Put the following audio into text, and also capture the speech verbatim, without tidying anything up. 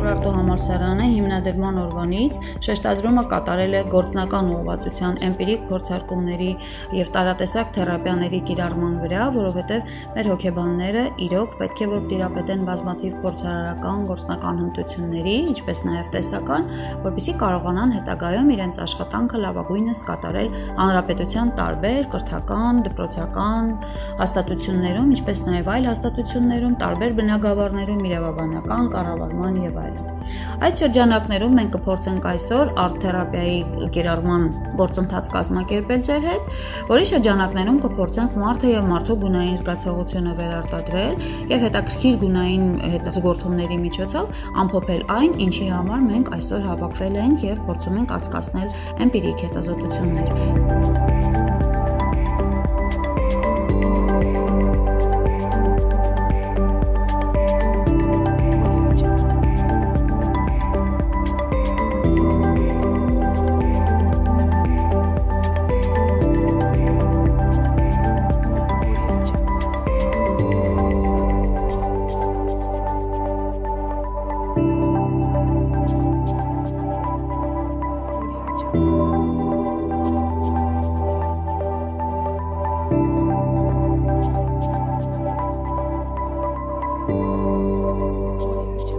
Urartu համալսարանը հիմնադրման օրվանից շեշտադրումը կատարել է գործնական ուղղվածության էմպիրիկ փորձարկումների եւ տարատեսակ թերապիաների կիրառման վրա, որովհետեւ մեր հոգեբանները իրոք պետք է որ տիրապետեն բազմաթիվ փորձարարական գործնական հմտությունների, ինչպես նաեւ տեսական, որպեսզի կարողանան հետագայում իրենց աշխատանքը լավագույնս կատարել հանրապետության տարբեր կրթական, դպրոցական հաստատություններում, ինչպես նաեւ այլ հաստատություններում, տարբեր բնագավառներում, իրավաբանական, կառավարման եւ այլն։ Այդ շրջանակներում մենք կփորձենք այսօր արտ-թերապիայի կիրառման գործընթաց կազմակերպել ձեր հետ, որի շրջանակներում կփորձենք մարդը եւ մարդու գունային զգացողությունը վերարտադրել եւ հետաքրքիր գունային հետազոտությունների միջոցով ամփոփել այն, ինչի համար մենք այսօր հավաքվել ենք եւ փորձում ենք անցկացնել էմպիրիկ հետազոտություններ։ Audio